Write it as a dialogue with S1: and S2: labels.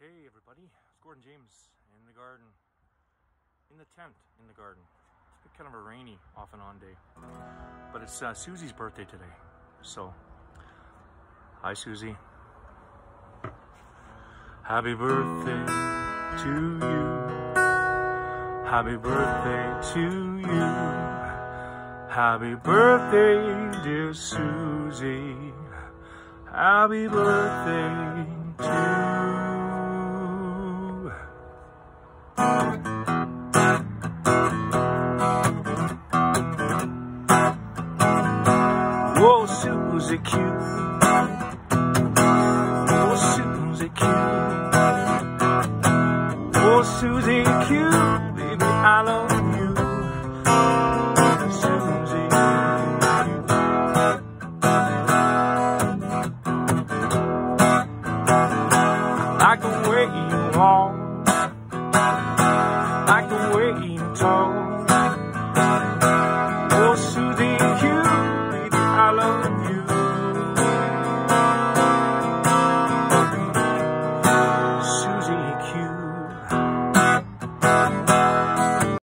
S1: Hey everybody, it's Gordon James in the garden, in the tent in the garden. It's been kind of a rainy off and on day, but it's Susie's birthday today. So, hi Susie. Happy birthday to you. Happy birthday to you. Happy birthday, dear Susie. Happy birthday to you. Oh, Susie cute. Oh, Susie cute. Oh, Susie cute. Baby, I love you. Susie cute. Like the way you walk, like the way you talk,